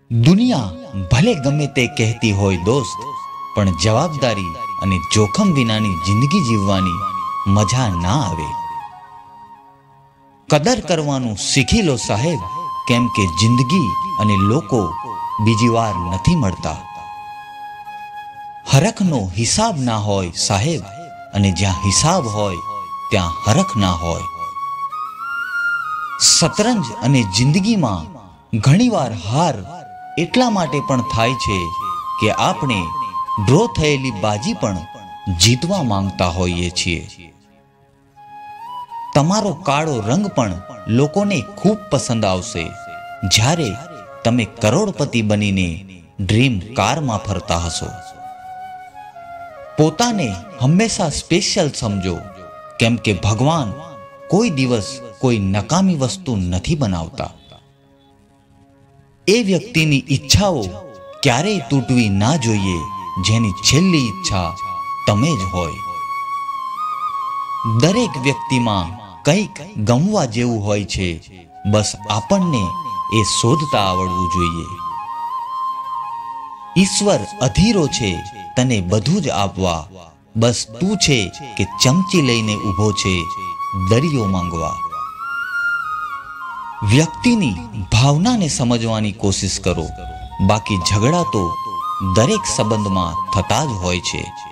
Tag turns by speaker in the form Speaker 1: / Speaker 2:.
Speaker 1: દુનિયા ભલે ગમે તે કહેતી હોય દોસ્ત, પણ જવાબદારી અને જોખમ વિનાની જિંદગી જીવવાની મજા ના આવે. કદર કરવાનું શીખી લો સાહેબ, કેમ કે જિંદગી અને લોકો બીજી વાર નથી મળતા. હરખનો હિસાબ ના હોય સાહેબ, અને જ્યાં હિસાબ હોય ત્યાં હરખ ના હોય. શતરંજ અને જિંદગીમાં ઘણીવાર હાર એટલા માટે પણ થાય છે કે આપણે ડ્રો થયેલી બાજી પણ જીતવા માંગતા હોઈએ છીએ. તમારો કાળો રંગ પણ લોકોને ખૂબ પસંદ આવશે જ્યારે તમે કરોડપતિ બનીને ડ્રીમ કારમાં ફરતા હશો. પોતાને હંમેશા સ્પેશિયલ સમજો, કેમ કે ભગવાન કોઈ દિવસ કોઈ નકામી વસ્તુ નથી બનાવતા. એ વ્યક્તિની ઈચ્છાઓ ક્યારેય તૂટવી ના જોઈએ જેની છેલ્લી ઈચ્છા તમે જ હોય. દરેક વ્યક્તિમાં કંઈક ગમવા જેવું હોય છે, બસ આપણને એ શોધતા આવડવું જોઈએ. ઈશ્વર અધીરો છે તને બધું જ આપવા, બસ તું છે કે ચમચી લઈને ઊભો છે દરિયો માંગવા. વ્યક્તિની ભાવનાને સમજવાની કોશિશ કરો, બાકી ઝઘડા તો દરેક સંબંધમાં થતા જ હોય છે.